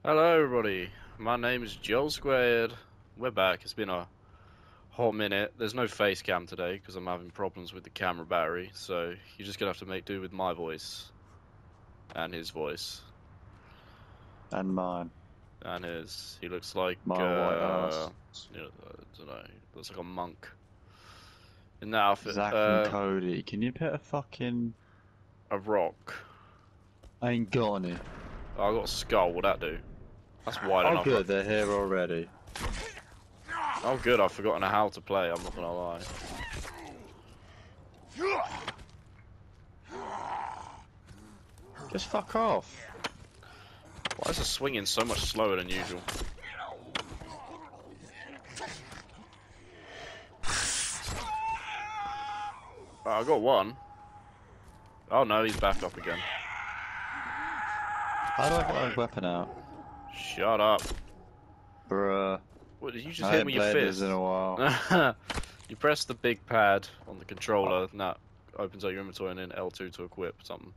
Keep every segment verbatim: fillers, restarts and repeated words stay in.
Hello everybody, my name is Joel Squared. We're back. It's been a hot minute. There's no face cam today because I'm having problems with the camera battery, so you're just gonna have to make do with my voice and his voice And mine. and his. He looks like My white uh, ass. you know, I don't know. He looks like a monk in that outfit. Zach and Uh, Cody, can you put a fucking... a rock. I ain't got any. Oh, I got a skull. What'd that do? That's wide Oh enough. good, they're here already. Oh good, I've forgotten how to play. I'm not gonna lie. Just fuck off. Why is the swinging so much slower than usual? Oh, I got one. Oh no, he's back up again. How do I get my weapon out? Shut up. Bruh. What, did you just I hit haven't me with your played fist? this in a while. You press the big pad on the controller, and that opens up your inventory, and then L two to equip something.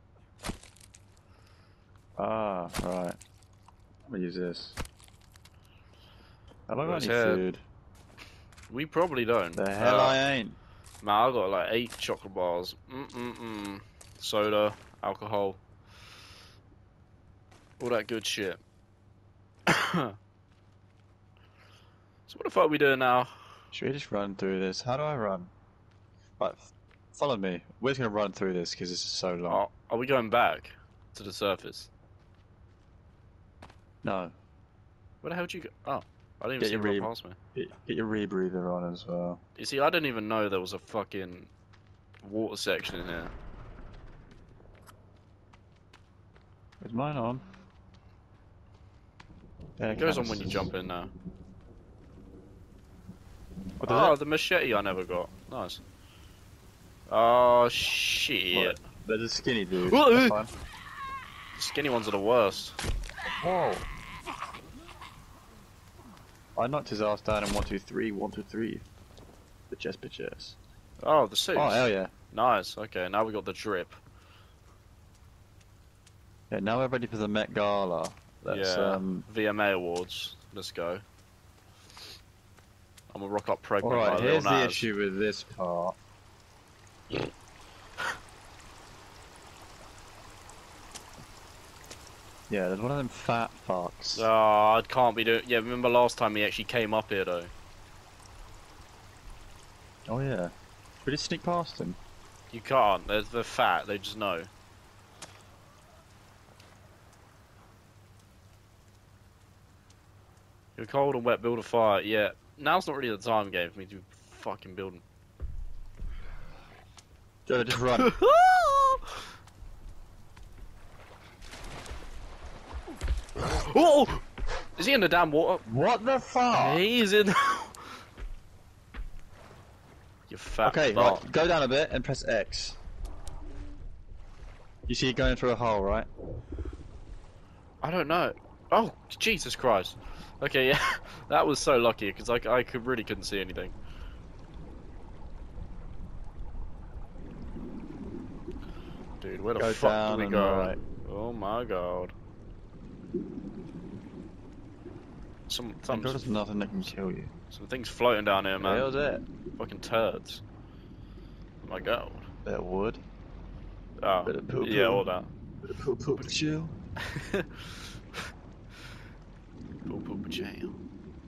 Ah, right. I'm gonna use this. Have I got Where's any head? food? We probably don't. The hell uh, I ain't. Man, I got like eight chocolate bars. Mm-mm-mm. Soda, alcohol. All that good shit. So what the fuck are we doing now? Should we just run through this? How do I run? Right, follow me. We're just gonna run through this because this is so long. Are, are we going back to the surface? No. Where the hell did you go? Oh, I didn't even Get see your you run re past me. get, get your rebreather on as well. You see, I didn't even know there was a fucking water section in here. Is mine on? Air It goes on when you canisters. jump in now. What does Oh, it? the machete I never got. Nice. Oh, shit. What? There's a skinny dude. Whoa. That's fine. Skinny ones are the worst. Whoa! I knocked his ass down in one, two, three, one, two, three. Bitches, bitches. Oh, the suits. Oh, hell yeah. Nice. Okay, now we got the drip. Yeah, now we're ready for the Met Gala. Let's, yeah. um... V M A Awards. Let's go. I'm gonna rock up pregnant Alright, like here's Lil the Nas. issue with this part. Yeah, there's one of them fat fucks. Oh, I can't be doing. Yeah, remember last time he actually came up here though. Oh yeah. Should we just sneak past him? You can't. They're, they're fat. They just know. You're cold and wet. Build a fire. Yeah. Now's not really the time game for me to be fucking building. Joe, just run. Oh! Is he in the damn water? What the fuck? He's in. You fat Okay, bart. right, go down a bit and press X. You see it going through a hole, right? I don't know. Oh, Jesus Christ. Okay, yeah, that was so lucky because I, I could really couldn't see anything. Dude, where the Go fuck down do we and go? right. Oh my god. Some Thank some God there's nothing that can kill you. some things floating down here, man. How's it? Fucking turds. Oh my god. Bit of wood. Oh, Bit of poo-poo. yeah, all that. Bit of poo poo chill. Poop poop jam.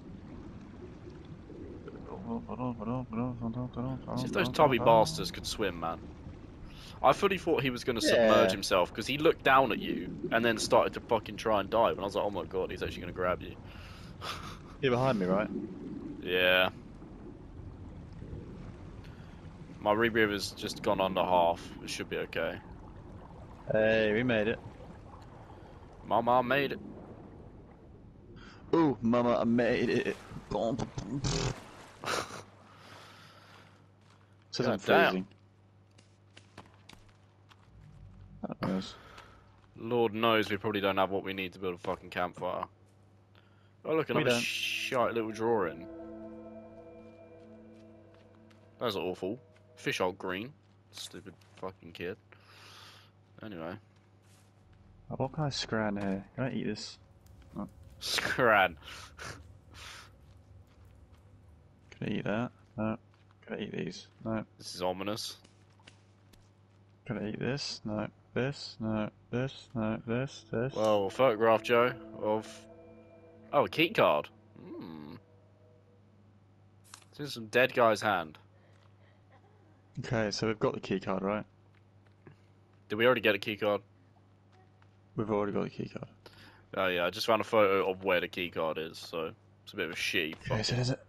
See if those tubby bastards could swim, man. I fully thought he was going to Yeah. submerge himself because he looked down at you and then started to fucking try and dive, and I was like, oh my god, he's actually going to grab you. You're behind me, right? Yeah. My rebreather's just gone under half. It should be okay. Hey, we made it. Mama made it. Ooh, mama, I made it. Says I'm God damn. freezing. That knows. Lord knows we probably don't have what we need to build a fucking campfire. Oh look, We another don't. shite little drawing. That's awful. Fish are green. Stupid fucking kid. Anyway. What kind of scran here? Can I eat this? Oh. Scran. Can I eat that? No. Can I eat these? No. This is ominous. Can I eat this? No. This? No. This? No. This? This? Well, a photograph, Joe, of... Oh, a key card. Hmm. It's in some dead guy's hand. Okay, so we've got the key card, right? Did we already get a key card? We've already got the key card. Oh yeah, I just found a photo of where the key card is, so it's a bit of a sheep. Okay, so does it...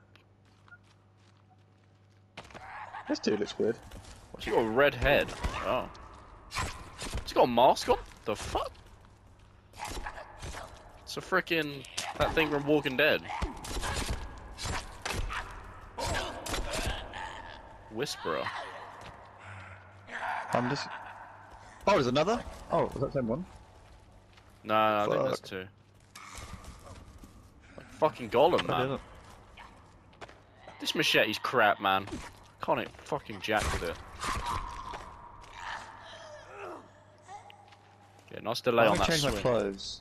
This dude looks weird. What's he got a red head? Oh. He's got a mask on? The fuck? It's a frickin' that thing from Walking Dead. Whisperer. I'm just... Oh, there's another? Oh, was that the same one? No, no, I think Fuck. that's two. Like fucking Gollum, man. This machete's crap, man. Can't hit fucking jack with it. Yeah, nice delay I'm on gonna that change my swing. clothes.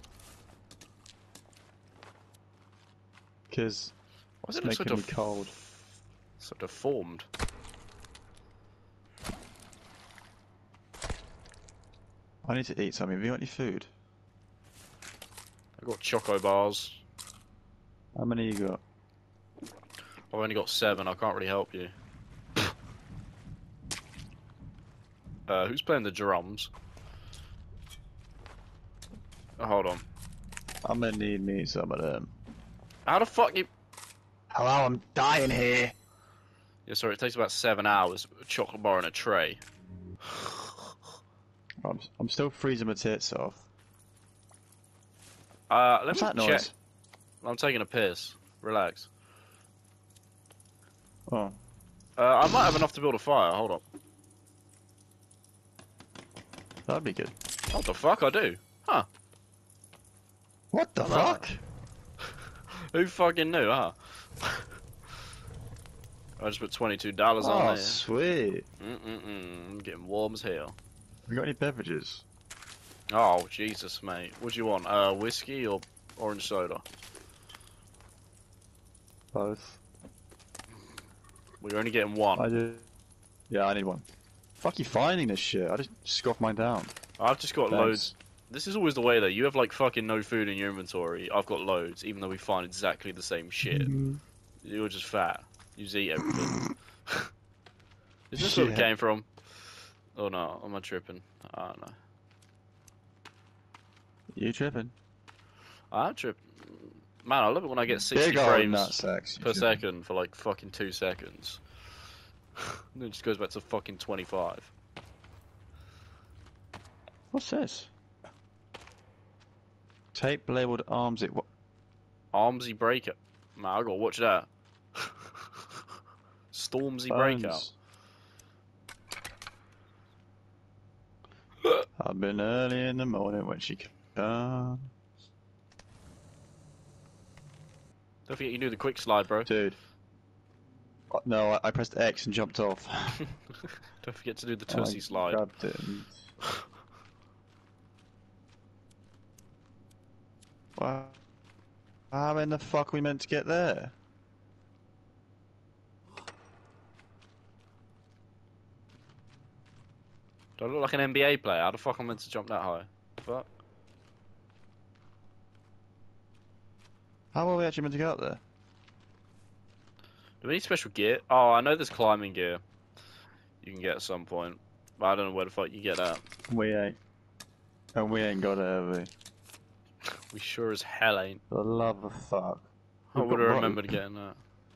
Because Why does it's it look so making me def cold. so deformed? I need to eat something. Have you got any food? I got choco bars. How many you got? I've only got seven. I can't really help you. Uh, who's playing the drums? Oh, hold on. I'm gonna need me some of them. How the fuck you? Hello, I'm dying here. Yeah, sorry. It takes about seven hours. A chocolate bar in a tray. I'm, I'm still freezing my tits off. Uh, let What's me that check. noise? I'm taking a piss. Relax. Oh. Uh, I might have enough to build a fire. Hold on. That'd be good. What the fuck? I do. Huh? What the Hello. fuck? Who fucking knew, huh? I just put twenty-two dollars Oh, on there. sweet. Mm-mm-mm. I'm getting warm as hell. We got any beverages? Oh, Jesus, mate. What do you want? Uh, whiskey or orange soda? Both. We're only getting one. I do. Yeah, I need one. Fuck you finding this shit. I just scoffed mine down. I've just got Thanks. loads. This is always the way, though. You have, like, fucking no food in your inventory. I've got loads, even though we find exactly the same shit. You're just fat. You just eat everything. Is this where it Yeah. came from? Oh, no. Am I tripping? I don't know. You tripping? I'm tripping. Man, I love it when I get sixty Big old frames nutsacks. you per tripping. second for, like, fucking two seconds. And then it just goes back to fucking twenty-five. What's this? Tape labeled arms. It. What? Armsy breakout. Man, I gotta watch that. Stormsy breakout. I've been early in the morning when she comes. Don't forget you do the quick slide, bro. Dude. Uh, No, I, I pressed X and jumped off. Don't forget to do the I Tussie slide. grabbed it and... Wow. How in the fuck are we meant to get there? Do I look like an N B A player? How the fuck am I meant to jump that high? Fuck. How are we actually meant to get up there? Do we need special gear? Oh, I know there's climbing gear you can get at some point. But I don't know where the fuck you get that. We ain't. And we ain't got it, have we? We sure as hell ain't. For the love of fuck. I We've would got have rope. remembered getting that.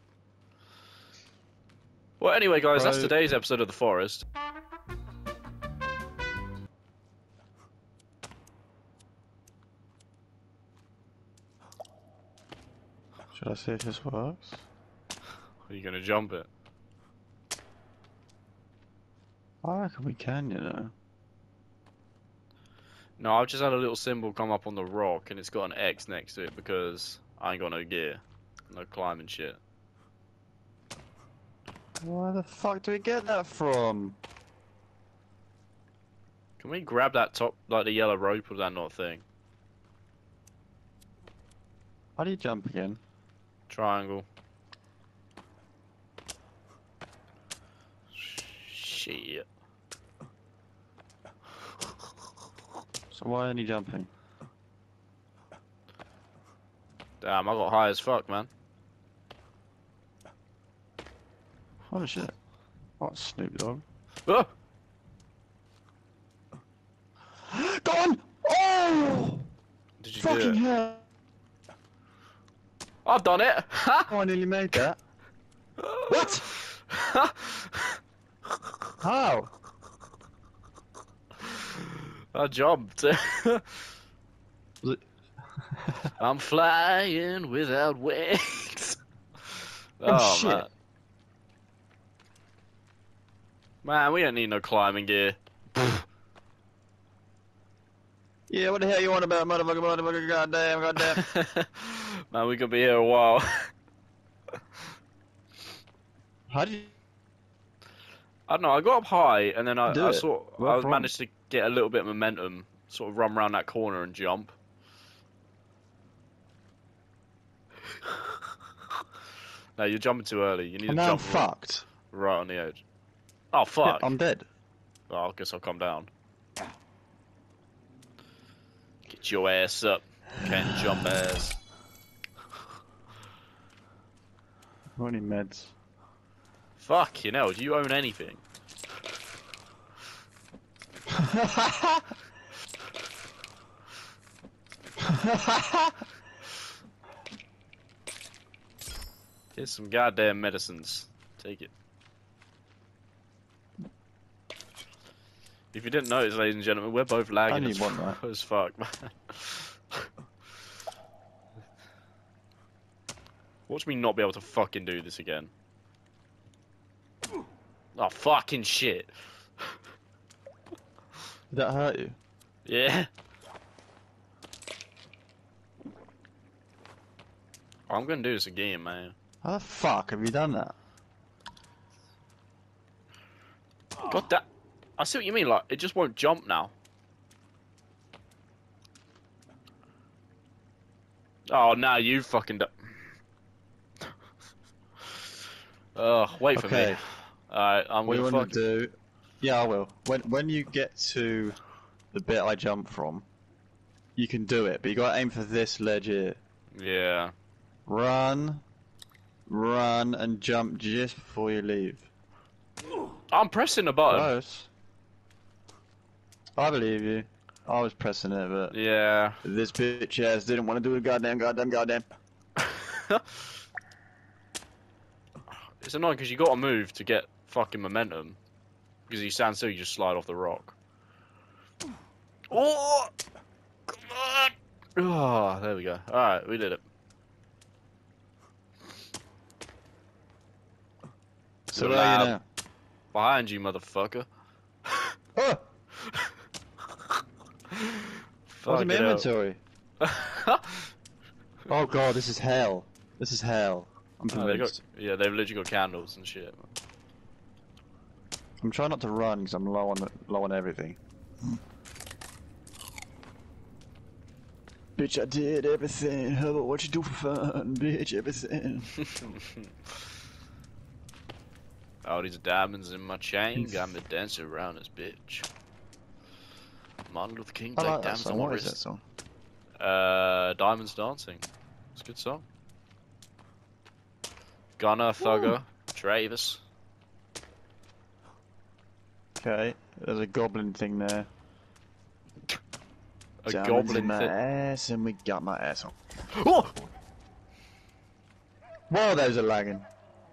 Well, anyway, guys, that's Rope. today's episode of The Forest. Should I see if this works? Are you gonna jump it? I reckon we can, you know. No, I've just had a little symbol come up on the rock, and it's got an X next to it because I ain't got no gear, no climbing shit. Where the fuck do we get that from? Can we grab that top, like the yellow rope, or is that not a thing? How do you jump again? Triangle. Shit. So why aren't you jumping? Damn, I got high as fuck, man. Holy shit. What, Snoop Dogg? Ah! Go on! Oh! Did you Fucking do it? hell! I've done it! Oh, I nearly made that. What? How? I jumped. Was it... I'm flying without wings. Oh, Oh, shit. man. Man, we don't need no climbing gear. Yeah, what the hell you want about, motherfucker, motherfucker, goddamn, goddamn. Man, we could be here a while. How did you I don't know, I got up high and then I, do I it? sort Where I from? managed to get a little bit of momentum, sort of run around that corner and jump. No, you're jumping too early. You need And to now I'm jump right, fucked. right on the edge. Oh, Yeah, fuck. I'm dead. Oh, I guess I'll come down. Get your ass up. Can't jump ass. How many meds? Fuck, you know, do you own anything? Here's some goddamn medicines. Take it. If you didn't notice, ladies and gentlemen, we're both lagging I as, need one, that. as fuck, man. Watch me not be able to fucking do this again. Oh, fucking shit. Did that hurt you? Yeah. I'm gonna do this again, man. How the fuck have you done that? God that. I see what you mean, like, it just won't jump now. Oh, now you fucking do. Ugh, wait for Okay. me. Alright, I'm What you gonna want fucking. to do? Yeah, I will. When when you get to the bit I jump from, you can do it, but you gotta aim for this ledge here. Yeah. Run, run, and jump just before you leave. I'm pressing the button. Close. I believe you. I was pressing it, but Yeah. this bitch ass didn't want to do it. Goddamn, goddamn, goddamn. It's annoying because you gotta move to get fucking momentum. Because you stand still, you just slide off the rock. Oh! Come on! Oh, there we go. Alright, we did it. So Good where are you lab. now? Behind you, motherfucker. Oh! What's in my Fuck it inventory? up. Oh god, this is hell. This is hell. I'm Oh, they convinced. got, yeah, they've literally got candles and shit. I'm trying not to run because I'm low on low on everything. Bitch, I did everything. How about what you do for fun? Bitch, everything. All these diamonds in my chain got me dancing around this bitch. Martin Luther King I like like that diamonds song. on my What is that wrist. song? Uh, Diamonds Dancing. It's a good song. Gunner, Thugger, Travis. Okay, there's a goblin thing there. A Diamonds goblin in my thing. ass, and we got my ass on. Oh! Whoa, those are lagging.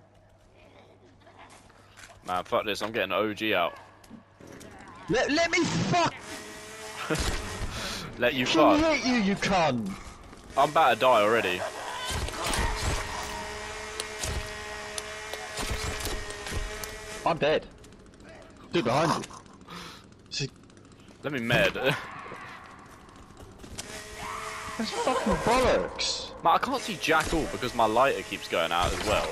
Man, fuck this. I'm getting O G out. Let let me fuck. Let you Can fuck. hit you, you cunt. I'm about to die already. I'm dead. Dude behind you. See, Let me med. Man, that's fucking bollocks. I can't see jack all because my lighter keeps going out as well.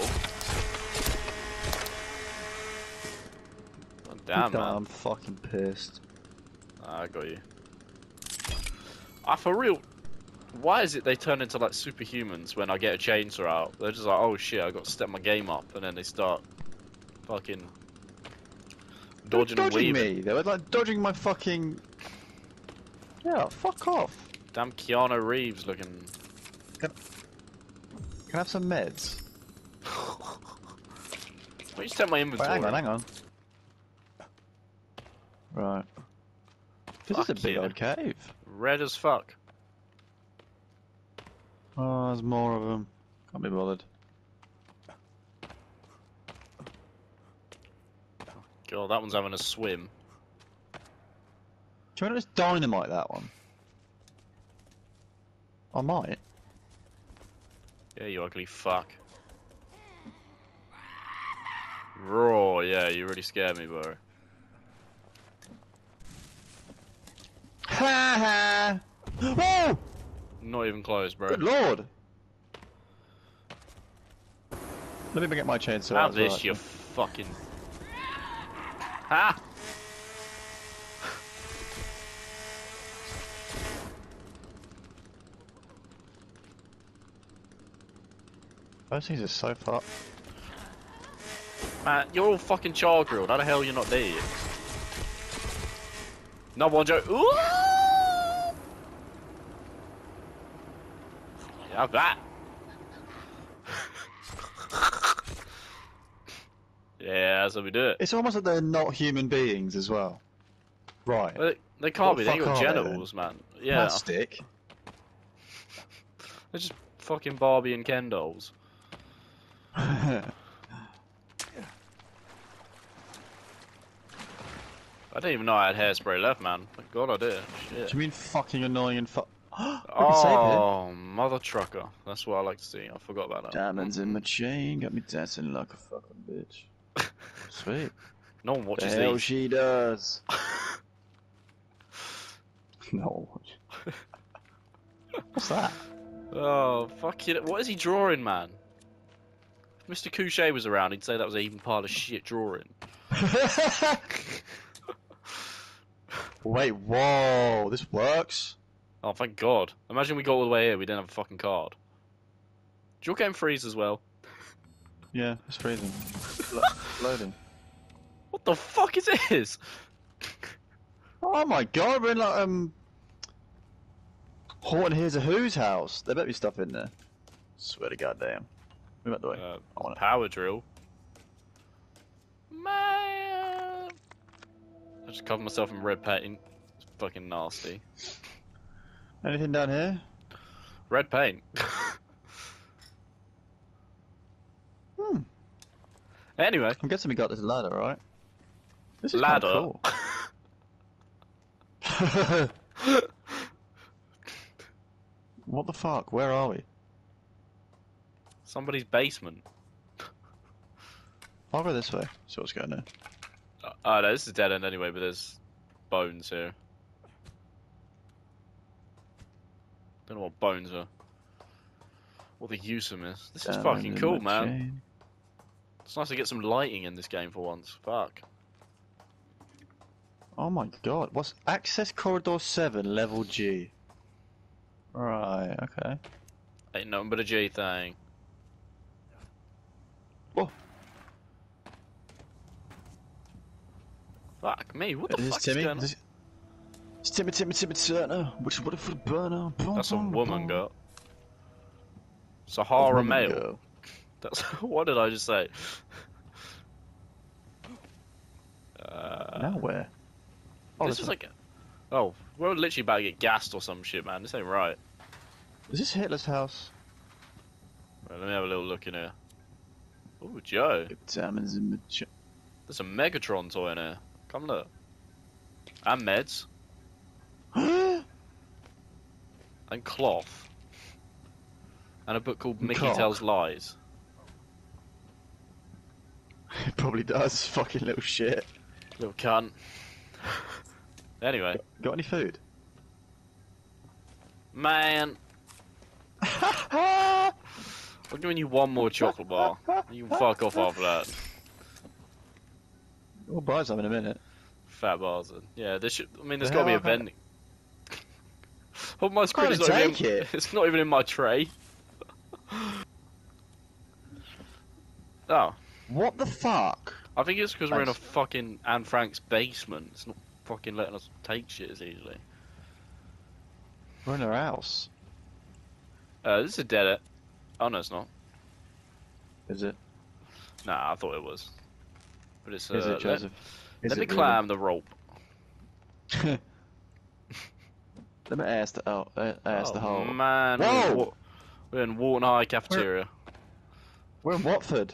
God damn, God, man. I'm fucking pissed. I got you. Ah, for real. Why is it they turn into like superhumans when I get a chainsaw out? They're just like, oh shit, I got to step my game up, and then they start fucking They're dodging and dodging weaving. me. They were like dodging my fucking. Yeah, fuck off. Damn Keanu Reeves looking. Can, can I have some meds? Why you step my Wait, inventory? hang on, hang on. Right. This is a Fuck big yeah. old cave. Red as fuck. Oh, there's more of them. Can't be bothered. God, that one's having a swim. Do you want to just dynamite that one? I might. Yeah, you ugly fuck. Raw, yeah, you really scared me, bro. Ha ha! Oh! Not even close, bro. Good lord! Let me get my chainsaw out Have as well, this, you actually. fucking. Ha! Those things are so far. Man, you're all fucking char grilled. How the hell are you not there yet? No one joke. Ooh! Yeah, have that. Yeah, that's how we do it. It's almost like they're not human beings as well. Right. Well, They, they can't What be. the They ain't fuck got are they, genitals, man. Yeah, Plastic. they're just fucking Barbie and Ken dolls. I didn't even know I had hairspray left, man. Thank God I did. Shit. Do you mean fucking annoying and fu- We can save here. Oh, mother trucker. That's what I like to see. I forgot about that. Diamonds in my chain, got me dancing like a fucking bitch. Sweet. No one The watches hell these. she does. No. What's that? Oh, fuck it. What is he drawing, man? If Mister Couché was around, he'd say that was an even pile of shit drawing. Wait, whoa, this works? Oh, thank God. Imagine we got all the way here, we didn't have a fucking card. Did your game freeze as well? Yeah, it's freezing. Lo loading. What the fuck is this? Oh my god, we're in like, um... Horton Here's a Who's house. There better be stuff in there. Swear to goddamn. Move out the way. Uh, I want it. power drill. Man. I just covered myself in red paint. It's fucking nasty. Anything down here? Red paint. Hmm. Anyway. I'm guessing we got this ladder, right? This is Ladder. Cool. What the fuck? Where are we? Somebody's basement. I'll go this way. See what's going on. Uh, oh no, this is dead end anyway, but there's bones here. Don't know what bones are. What the use of them is. This is Diamond fucking in cool, my man. chain. It's nice to get some lighting in this game for once. Fuck. Oh my god. What's access corridor seven, level G? Right, okay. Ain't nothing but a G thing. Whoa. Fuck me, what the Is this fuck is Timmy? going on? Is this... It's Timmy, Timmy, Timmy Turner. Which what for the burner? That's a woman, girl. A Sahara woman male. girl. That's what did I just say? Uh, Now where? Oh, this this is one. like, oh, we're literally about to get gassed or some shit, man. This ain't right. Is this Hitler's house? Right, let me have a little look in here. Ooh, Joe. Diamonds in the chain. There's a Megatron toy in here. Come look. And meds. And cloth. And a book called And Mickey cock. Tells Lies. It probably does. Fucking little shit. Little cunt. Anyway. Got any food? Man. I'm giving you one more chocolate bar. You can fuck off after that. We'll buy some in a minute. Fat bars. Yeah, there should. I mean, there's The got to be hell a have I- vending. On my screen, Can't it's not, even take in, it. it's not even in my tray. Oh. What the fuck? I think it's because we're in a Thanks. fucking Anne Frank's basement. It's not fucking letting us take shit as easily. We're in her house. Uh, this is a dead end. Oh no, it's not. Is it? Nah, I thought it was. But it's. Uh, Is it, let, Joseph? Is let me it climb the rope. really? Let me ask the oh, uh, ask Oh the hole. man, we're in, Whoa! Wa- we're in Walton High cafeteria. We're in Watford.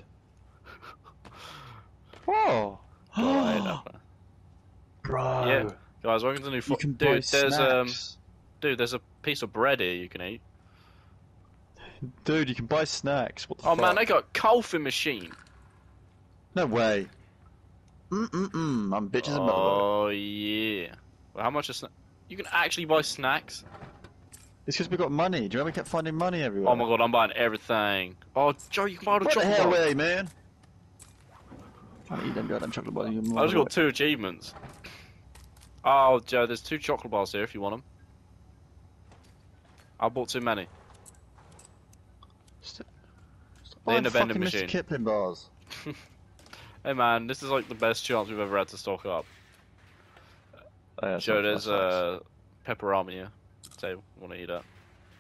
Whoa! God, I hate that place. Bro. Yeah, guys, welcome to the new. You Fo can buy dude, there's um, snacks. dude, there's a piece of bread here you can eat. Dude, you can buy snacks. What the Oh fuck? man, they got a coffee machine. No way. Mm mm mm. I'm bitches and motherfucker. Oh yeah. Well, how much is snack? You can actually buy snacks. It's because we got money. Do you remember we kept finding money everywhere? Oh my god, I'm buying everything. Oh, Joe, you can buy the What the chocolate hell, bar. way, man? Trying to eat them goddamn chocolate bars. You I just got two achievements. Oh, Joe, there's two chocolate bars here if you want them. I bought too many. Stop They're in the buying vending fucking machine. Mister Kipling bars. Hey man, this is like the best chance we've ever had to stock up. Oh, yeah, Joe, that's there's facts. uh, pepperoni here. Say, want to eat that?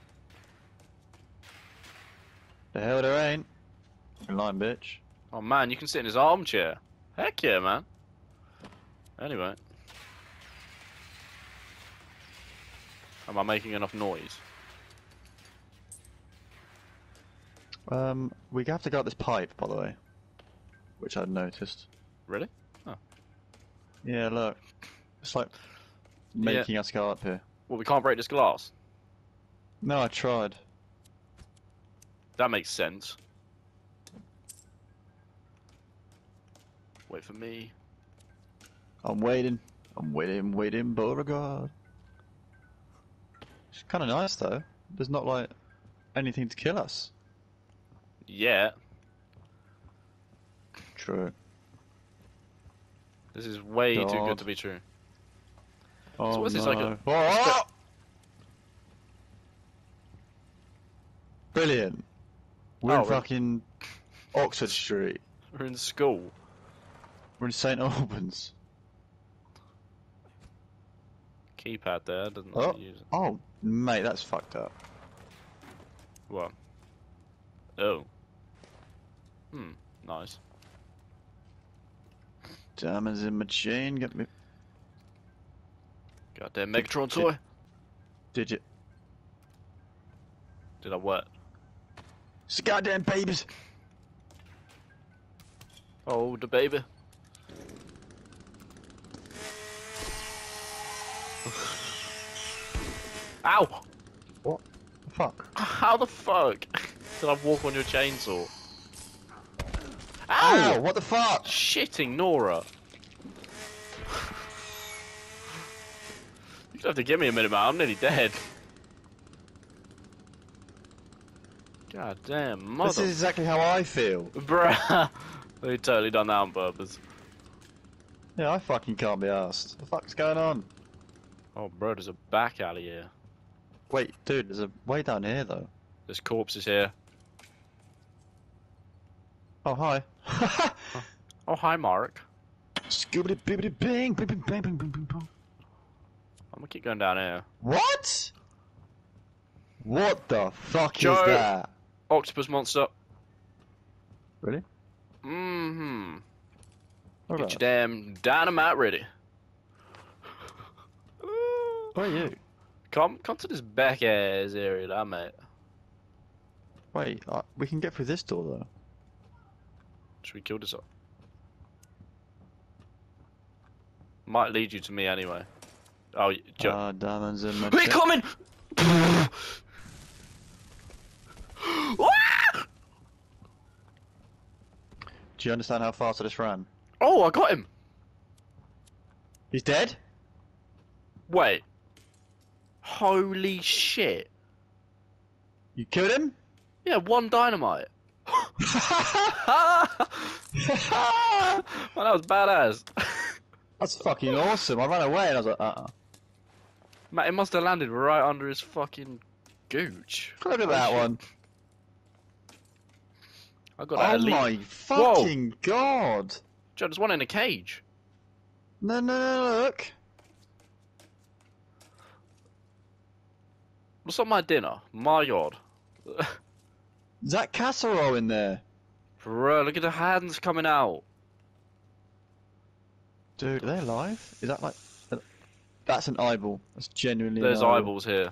The hell there ain't. In line, bitch. Oh man, you can sit in his armchair. Heck yeah, man. Anyway. Am I making enough noise? Um, we have to go up this pipe, by the way. Which I'd noticed. Really? Yeah, look. It's like making us go up here. Well, we can't break this glass. No, I tried. That makes sense. Wait for me. I'm waiting. I'm waiting, waiting, Beauregard. It's kind of nice, though. There's not, like, anything to kill us. Yeah. True. This is way too God. good to be true. Oh, what's no. this, like a- Oh! Brilliant. We're Oh, in really? fucking Oxford Street. We're in school. We're in Saint Albans. Keypad there, doesn't Oh. let me use it. Oh, mate, that's fucked up. What? Oh. Hmm, nice. Diamonds in my chain, get me. Goddamn Did- Megatron did- toy. Did you? Did I what? It's the goddamn babies. Oh, the baby. Ow! What? The fuck? How the fuck did I walk on your chainsaw? Ow! Ow! What the fuck? Shitting Nora. You have to give me a minute, man. I'm nearly dead. God damn, mother. This is exactly how I feel. Bruh. We totally done that on purpose. Yeah, I fucking can't be asked. What the fuck's going on? Oh, bro, there's a back alley here. Wait, dude, there's a way down here though. There's corpses here. Oh, hi. Oh, hi, Mark. Scoobity bibbity bang, bing, bing, bang, bing, bing, bing, bing. I'm gonna keep going down here. What? What the fuck Joe. is that? Octopus monster. Really? Mm-hmm. What Get about? your damn dynamite ready. Where are you? Come, come to this back ass area that I'm at. Wait, uh, we can get through this door though. Should we kill this up? Might lead you to me anyway. Oh, Joe. Ah, diamonds in my We're chain. coming! Do you understand how fast I just ran? Oh, I got him! He's dead? Wait. Holy shit. You killed him? Yeah, one dynamite. Man, that was badass. That's fucking awesome. I ran away and I was like, uh-uh. Man, it must have landed right under his fucking gooch. Look at Oh, that shit. one. I got that Oh elite. my fucking god. Joe, there's one in a cage. No, no, no, look. What's on my dinner? My god. Is that casserole in there? Bro, look at the hands coming out. Dude, are they alive? Is that like... That's an eyeball. That's genuinely There's an eyeball. eyeballs here.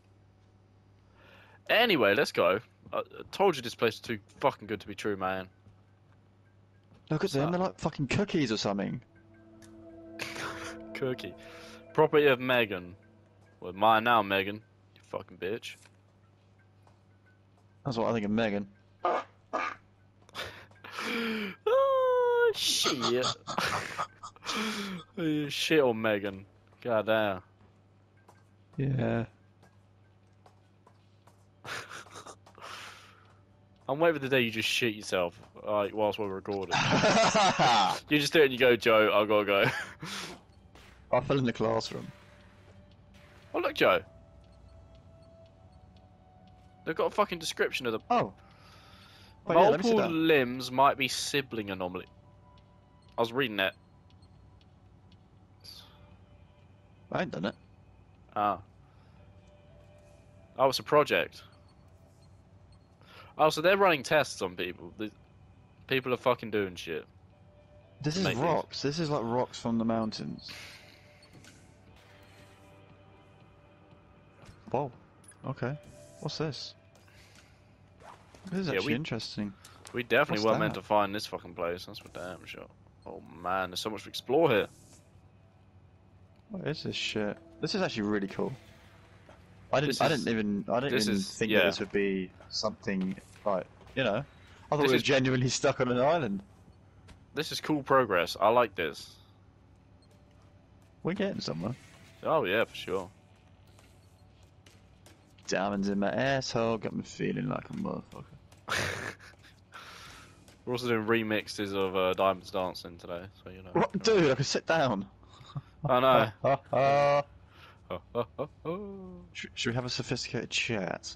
Anyway, let's go. I, I told you this place is too fucking good to be true, man. Look at them, they're like fucking cookies or something. Cookie. Property of Megan. Well, mine now, Megan. You fucking bitch. That's what I think of Megan. Oh, shit. Oh, shit on Megan. God damn. Yeah. I'm waiting for the day you just shit yourself, like, whilst we're recording. You just do it and you go, Joe, I've got to go. I fell in the classroom. Oh, look, Joe. They've got a fucking description of the... Oh. Oh, yeah, let me see multiple that. limbs might be sibling anomaly. I was reading that. I ain't done it. Ah. Oh, it's a project. Oh, so they're running tests on people. The people are fucking doing shit. This is Make these. rocks. This is like rocks from the mountains. Whoa. Okay. What's this? This is Yeah, actually we- interesting. We definitely What's weren't that? meant to find this fucking place. That's for damn sure. Oh man, there's so much to explore here. What is this shit? This is actually really cool. I didn't. This I is- didn't even. I didn't this even is- think yeah. that this would be something like, you know. I thought This we were is- genuinely stuck on an island. This is cool progress. I like this. We're getting somewhere. Oh yeah, for sure. Diamonds in my asshole, got me feeling like a motherfucker. We're also doing remixes of uh, Diamonds Dancing today, so you know. What, dude? I can sit down. I know. Ha, ha. Oh, oh, oh, oh. Should, should we have a sophisticated chat?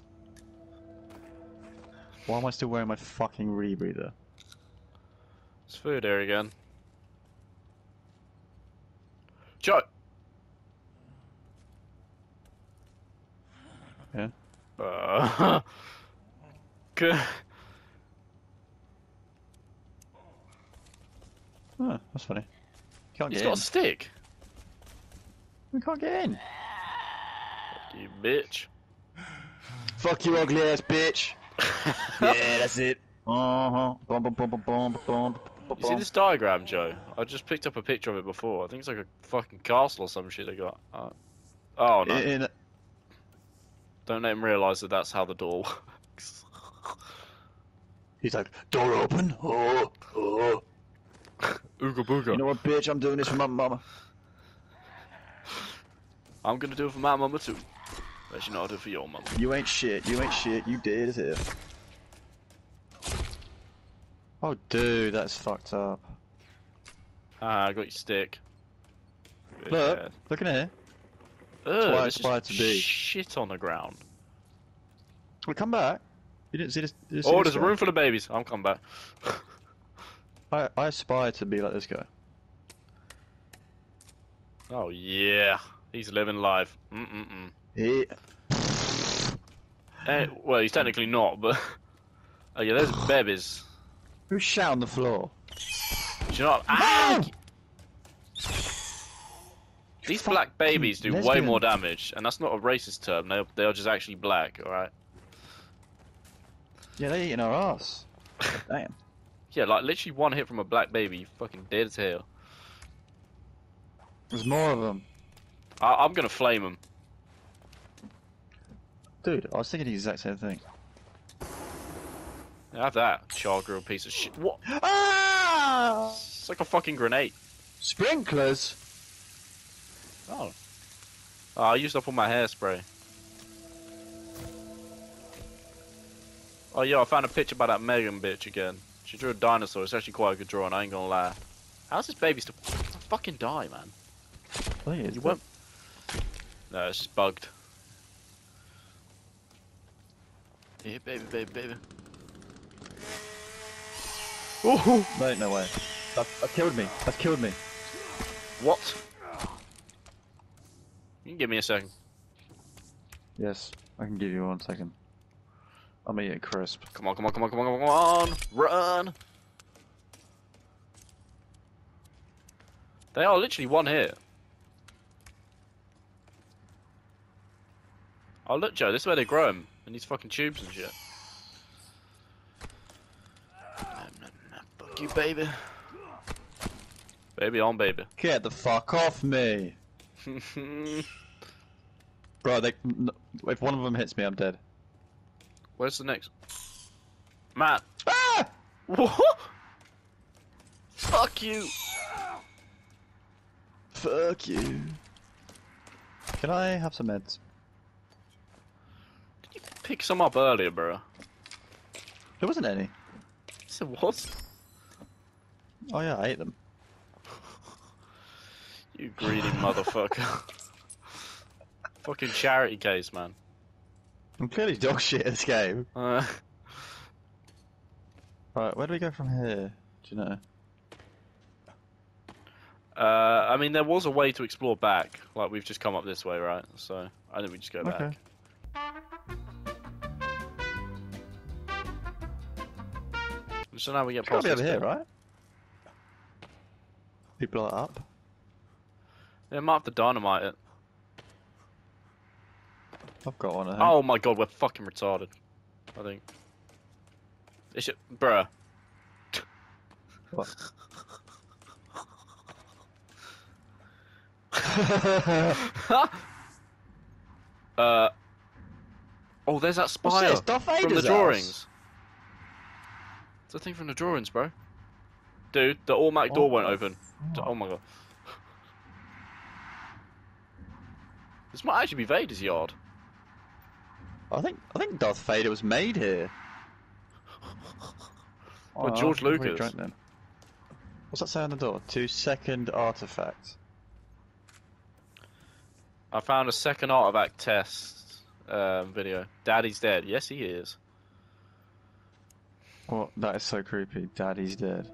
Why am I still wearing my fucking rebreather? It's food here again. Joe! Yeah. Uh, good. Oh, that's funny. Can't He's get got in. a stick. We can't get in. You bitch. Fuck you, ugly ass bitch. Yeah, that's it. Uh huh. Bum bum bum bum bum bum. You see this diagram, Joe? I just picked up a picture of it before. I think it's like a fucking castle or some shit they got. Uh, oh no. In, Don't let him realise that that's how the door works. he's like, door open. Oh, oh. Ooga booga. You know what, bitch? I'm doing this for my mama. I'm gonna do it for my mama too. But you know I'll do it for your mama. You ain't shit. You ain't shit. You dead as hell. Oh, dude, that's fucked up. Ah, I got your stick. Look, Yeah. look in here. Ugh, why I there's aspire just to be. shit on the ground. We come back. You didn't see this. You didn't see Oh, this there's a guy? room full of babies. I'm coming back. I, I aspire to be like this guy. Oh yeah, he's living life. Mm mm mm. He... Eh, well, he's technically not, but oh yeah, there's babies. Who's shot on the floor? Do you know what? Ah! No! These black babies do way lesbian. more damage, and that's not a racist term. They they are just actually black. All right. Yeah, they eating our ass. Damn. Yeah, like literally one hit from a black baby, you fucking dead as hell. There's more of them. I I'm gonna flame him. Dude, I was thinking the exact same thing. Have that, char grilled piece of shit. What? Ah! It's like a fucking grenade. Sprinklers? Oh. Oh, I used up all my hairspray. Oh yeah, I found a picture about that Megan bitch again. She drew a dinosaur. It's actually quite a good drawing. I ain't gonna lie. How's this baby still fucking die, man? I think it's You won't. No, it's just bugged. Yeah, baby, baby, baby. Ooh. No, no way. That, that killed me. That killed me. What? You can give me a second. Yes, I can give you one second. I'm eating crisp. Come on, come on, come on, come on, come on! Run! They are literally one hit. Oh look, Joe, this is where they grow them. In these fucking tubes and shit. Fuck you, baby. Baby on baby. Get the fuck off me! Bro, they, if one of them hits me, I'm dead. Where's the next? Matt. Ah! What? Fuck you. Fuck you. Can I have some meds? Did you pick some up earlier, bro? There wasn't any. Yes, it was. Oh yeah, I ate them. You greedy motherfucker. Fucking charity case, man. I'm clearly dog shit at this game. Uh, Right, where do we go from here? Do you know? uh, I mean, there was a way to explore back. Like, we've just come up this way, right? So, I think we just go Okay. back. So now we get It's gotta past be over this here, bit. right? People are up. Yeah, might have to dynamite it. I've got one. I think. Oh my god, we're fucking retarded. I think. It should, bruh. What? uh. Oh, there's that What's spire this? Darth from the Vader's drawings. house? It's a thing from the drawings, bro. Dude, the automatic door won't open. Oh my god. This might actually be Vader's yard. I think I think Darth Vader was made here. Well, Oh, George I'm pretty Lucas. drunk then. What's that say on the door? Two second artifact. I found a second artifact test um, video. Daddy's dead. Yes, he is. What? That is so creepy. Daddy's dead.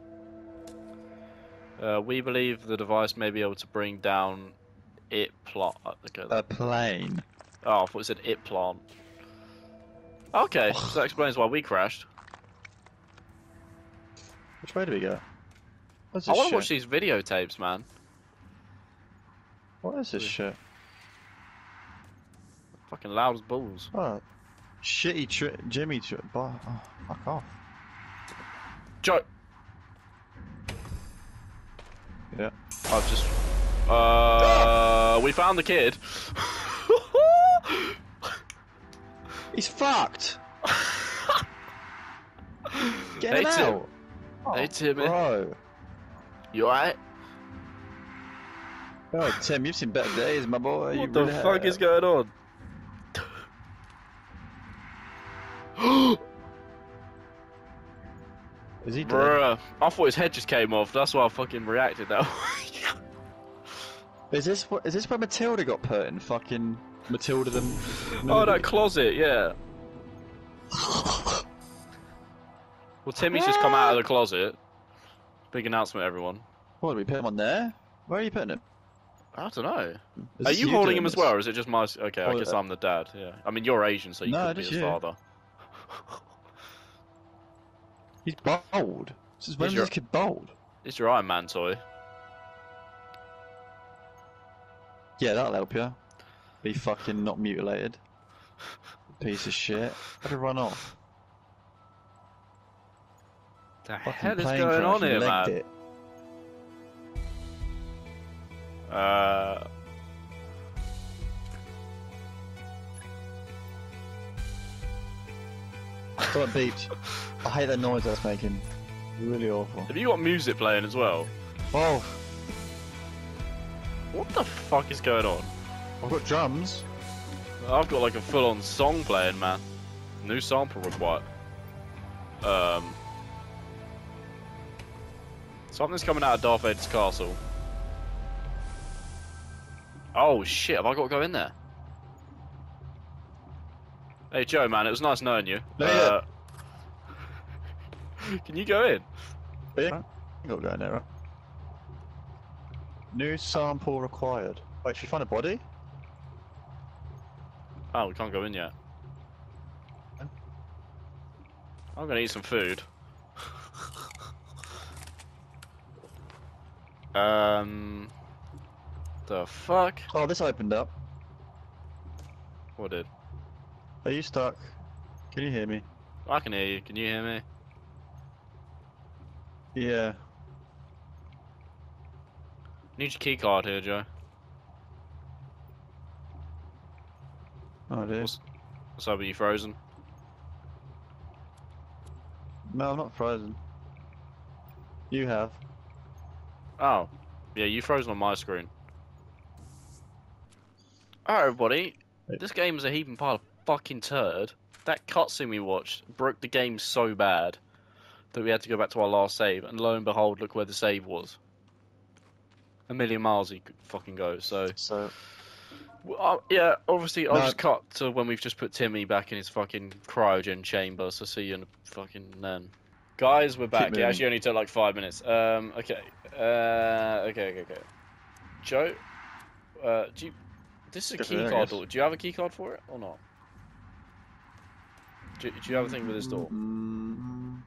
Uh, we believe the device may be able to bring down it plant. Okay. A plane. Oh, I thought it said it plant. Okay, so that explains why we crashed. Which way do we go? What's I this want to shit? watch these videotapes, man. What is this shit? Fucking loud as balls. Oh, shitty tri Jimmy tri oh, fuck off. Joe. Yeah. I've just. Uh, we found the kid. He's fucked! Get Hey, him Tim. out! Oh, Hey, Timmy. Bro. You alright? Oh, Tim, you've seen better days, my boy. you What the really fuck have. is going on? Is he dead? Bruh, I thought his head just came off. That's why I fucking reacted that way. Is this what? Is this where Matilda got put in? Fucking Matilda the. Oh, that closet, yeah. Well, Timmy's just come out of the closet. Big announcement, everyone. What, do we put him on there? Where are you putting him? I don't know. Is Are this you holding doing him as this? well, or is it just my... Okay, I Oh, guess uh, I'm the dad, yeah. I mean, you're Asian, so you No, could be just his you. father. He's bold. This is when Is was your- this kid bold? It's your Iron Man toy. Yeah, that'll help you. Be fucking not mutilated. Piece of shit. How to run off? The Fucking hell is plane going crash, on you here, legged man? it. Uh... Oh, it beeped. I hate that noise that's making. Really awful. Have you got music playing as well? Oh, What the fuck is going on? I've got drums. I've got like a full-on song playing, man. New sample required. Um... Something's coming out of Darth Vader's castle. Oh shit, have I got to go in there? Hey Joe, man, it was nice knowing you. No, Uh, can you go in? yeah. You got going there, right? New sample required. Wait, should we find a body? Oh, we can't go in yet. I'm gonna eat some food. um, the fuck? Oh, this opened up. What did? Are you stuck? Can you hear me? I can hear you. Can you hear me? Yeah. Need your key card here, Joe. Oh, dear. What's what's up? Are you frozen? No, I'm not frozen. You have. Oh, yeah, you frozen on my screen. Alright, everybody. This game is a heaping pile of fucking turd. That cutscene we watched broke the game so bad that we had to go back to our last save, and lo and behold, look where the save was. A million miles he could fucking go, so... So, Well, uh, yeah, obviously I'll No. just cut to when we've just put Timmy back in his fucking cryogen chamber, so see you in a fucking then. Guys, we're back. It moving. actually only took like five minutes. Um, okay. Uh, okay, okay, okay. Joe, uh, do you... This is a Go for key it, I card guess. door. Do you have a key card for it, or not? Do, do you have a thing with this door? Mm,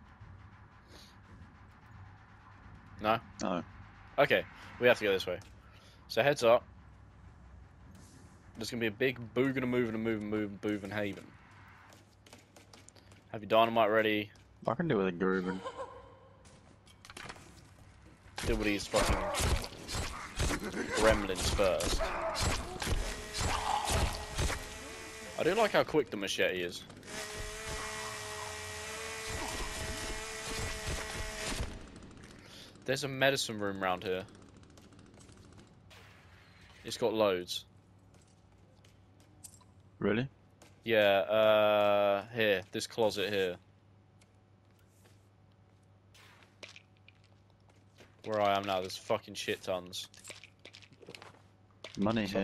No? no. Okay, we have to go this way. So heads up. There's gonna be a big boo gonna move and a move and move and move and haven. Have your dynamite ready. I can do with a grooving. Deal with these fucking gremlins first. I do like how quick the machete is. There's a medicine room round here. It's got loads. Really? Yeah, uh, here, this closet here. Where I am now, there's fucking shit tons. Money So- here.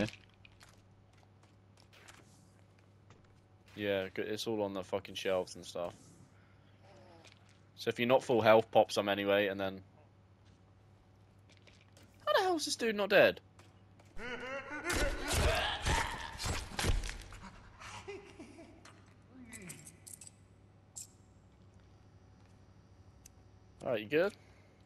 Yeah, g- it's all on the fucking shelves and stuff. So if you're not full health, pop some anyway, and then... How the hell is this dude not dead? Alright, you good?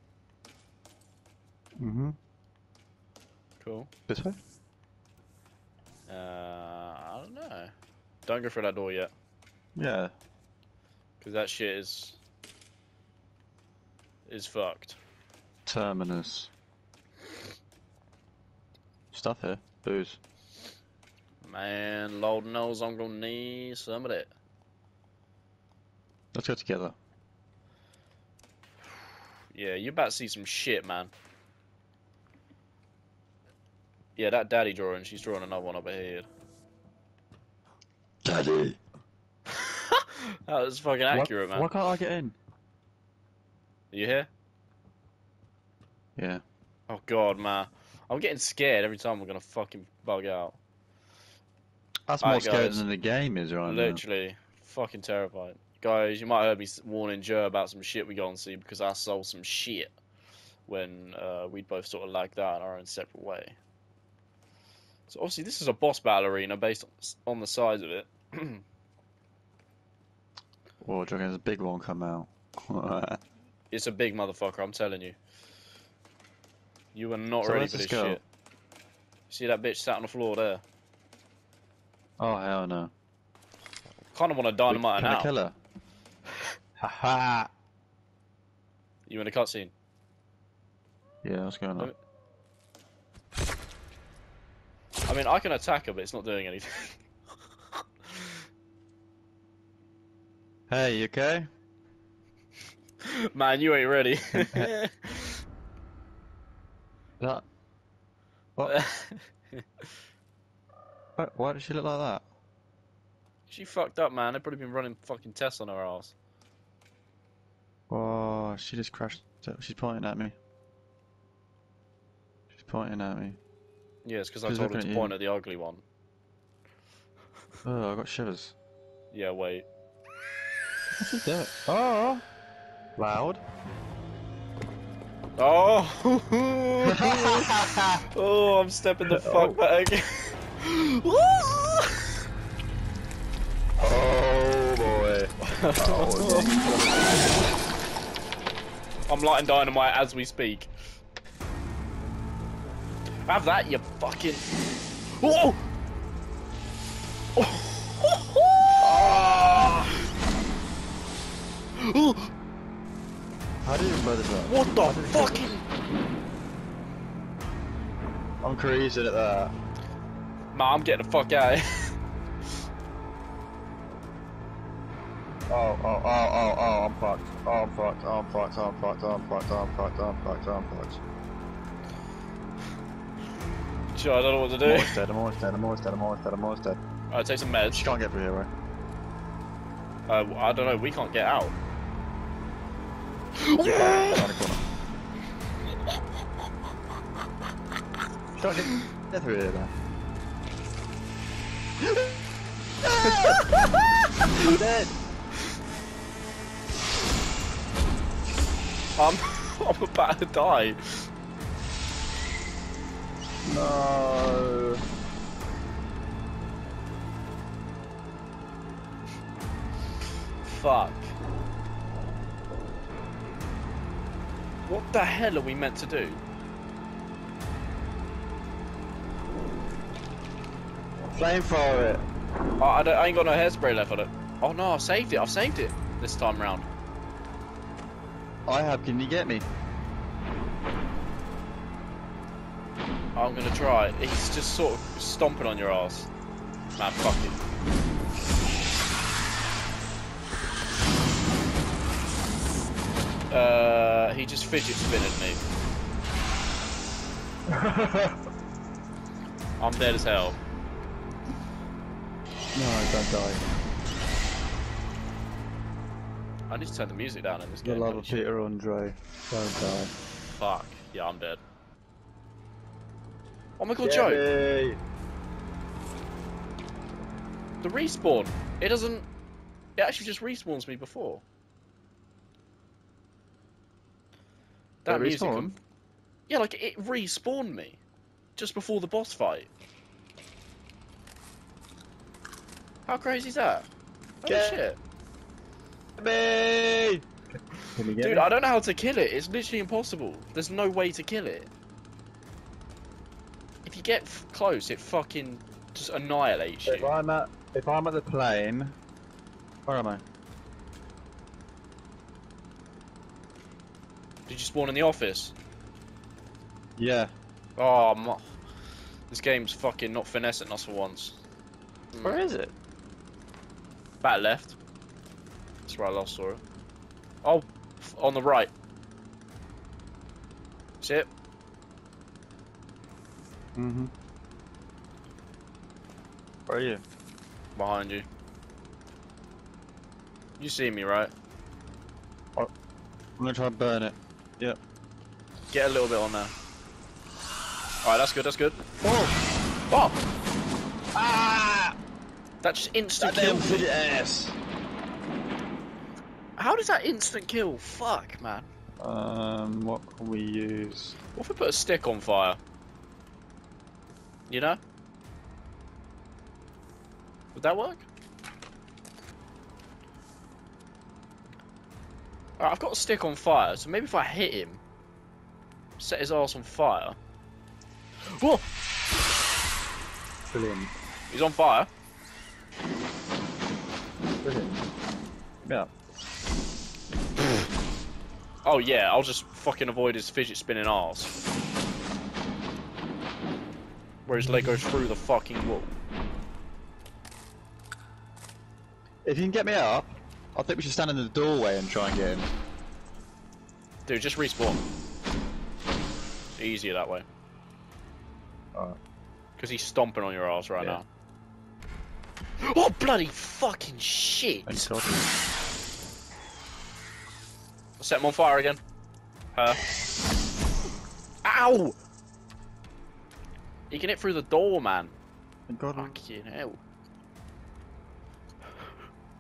Mm-hmm. Cool. This way? Uh, I don't know. Don't go through that door yet, Yeah. because that shit is... is fucked. Terminus. Stuff here. Booze. Man, Lord knows I'm gonna need some of that. Let's go together. Yeah, you about to see some shit, man. Yeah, that daddy drawing, she's drawing another one up ahead. Daddy! That was fucking accurate, why, man. Why can't I get in? Are you here? Yeah. Oh god, man. I'm getting scared every time we're gonna fucking bug out. That's more Alright, scary guys. than the game is right now. Literally. Fucking terrified. Guys, you might have heard me warning Joe about some shit we go and see because I sold some shit when uh, we both sort of like that in our own separate way. So obviously this is a boss battle arena based on the size of it. Whoa, do you reckon there's a big one come out? It's a big motherfucker, I'm telling you. You are not So ready where's for this this girl? shit. See that bitch sat on the floor there? Oh, hell no. Kind of want to dynamite her Can I now. kill her? Haha! You in a cutscene? Yeah, what's going on? Let I mean, I can attack her, but it's not doing anything. Hey, you okay? Man, you ain't ready. That. What? Why, why does she look like that? She fucked up, man. They've probably been running fucking tests on her ass. Oh, she just crashed. She's pointing at me. She's pointing at me. Yeah, it's because I She's told her looking to at point you. at the ugly one. Oh, I got shivers. Yeah, wait. What's he doing? Oh! Loud. Oh! Oh, I'm stepping the fuck Oh. back. Oh boy. Oh, I'm lighting dynamite as we speak. Have that, you fucking. Oh! Oh! how did you blow this up? What the fucking? I'm cruising at that. Nah, I'm getting the fuck out of here. Oh, oh, oh, oh, oh, I'm fucked. Oh, I'm fucked. Oh, I'm fucked. Oh, I'm fucked. Oh, I'm fucked. Oh, I'm fucked. Oh, I'm fucked. Oh, I'm fucked. Sure, I don't know what to do. I'm almost dead. I'm almost dead. I'm almost dead. I'm almost dead. I'm almost dead. Alright, take some meds. She can't get through here, right? Uh, I don't know, we can't get out. Around the corner. She can't get, get through here, though. I'm dead. I'm, I'm about to die. No. Fuck. What the hell are we meant to do? Flamethrower it. Oh, I, don't, I ain't got no hairspray left on it. Oh no, I saved it. I've saved it this time round. I have. Can you get me? I'm gonna try. He's just sort of stomping on your ass. Nah, fuck it. Uh, he just fidget spinning me. I'm dead as hell. No, don't die. I need to turn the music down in this The game. love holy of shit. Peter Andre. Don't die. Fuck. Yeah, I'm dead. Oh my god, Get Joe! me. The respawn. It doesn't. It actually just respawns me before. That They music. respawn? Yeah, like it respawned me just before the boss fight. How crazy is that? Holy Get shit. me. Can you get Dude, me? I don't know how to kill it. It's literally impossible. There's no way to kill it. If you get f close, it fucking just annihilates If you. I'm at if I'm at the plane, where am I? Did you spawn in the office? Yeah. Oh, my. This game's fucking not finessing us for once. Mm. Where is it? Back left. That's where I last saw it. Oh, f on the right. See it? Mm-hmm. Where are you? Behind you. You see me, right? I'm gonna try and burn it. Yep. Get a little bit on there. Alright, that's good, that's good. Oh! Oh! Ah! That just instant That kill. damn fidget ass. How does that instant kill? Fuck, man. Um, what can we use? What if we put a stick on fire? You know? Would that work? Alright, I've got a stick on fire, so maybe if I hit him, set his ass on fire. Whoa! Brilliant. He's on fire. Brilliant. Yeah. Oh yeah, I'll just fucking avoid his fidget spinning arse. Where his leg goes through the fucking wall. If you can get me up, I think we should stand in the doorway and try and get him. Dude, just respawn. Easier that way. Alright. Because he's stomping on your ass right Yeah. now. Oh, bloody fucking shit! Thank God. I'll set him on fire again. Her. Ow! You can hit through the door, man. Thank God. Fucking hell.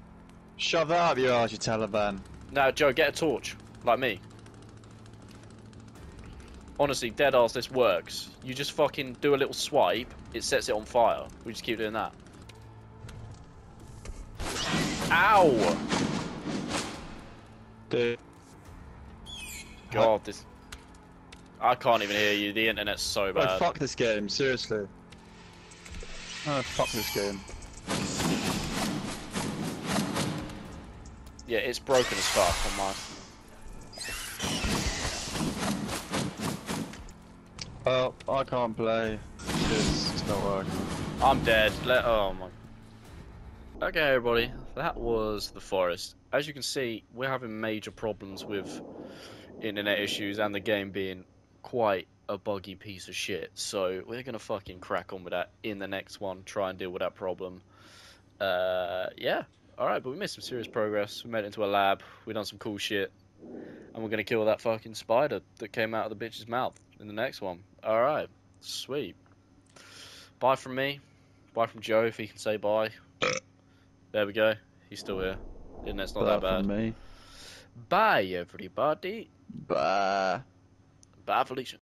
Shove that up your arse, you Taliban. Now, Joe, get a torch, like me. Honestly, dead ass, this works. You just fucking do a little swipe, it sets it on fire. We just keep doing that. Ow! Dude. God, this... I can't even hear you, the internet's so Oh, bad. fuck this game, seriously. Oh, fuck this game. Yeah, it's broken as fuck on mine. Well, I can't play because it's not working. I'm dead. Let oh my. Okay, everybody, that was the forest. As you can see, we're having major problems with internet issues and the game being quite a buggy piece of shit. So we're gonna fucking crack on with that in the next one. Try and deal with that problem. Uh, yeah. All right, but we made some serious progress. We made it into a lab. We done some cool shit, and we're gonna kill that fucking spider that came out of the bitch's mouth in the next one. All right, sweet. Bye from me. Bye from Joe, if he can say bye. There we go. He's still here. Internet's not Bye that bad. from me. Bye, everybody. Bye. Bye, Felicia.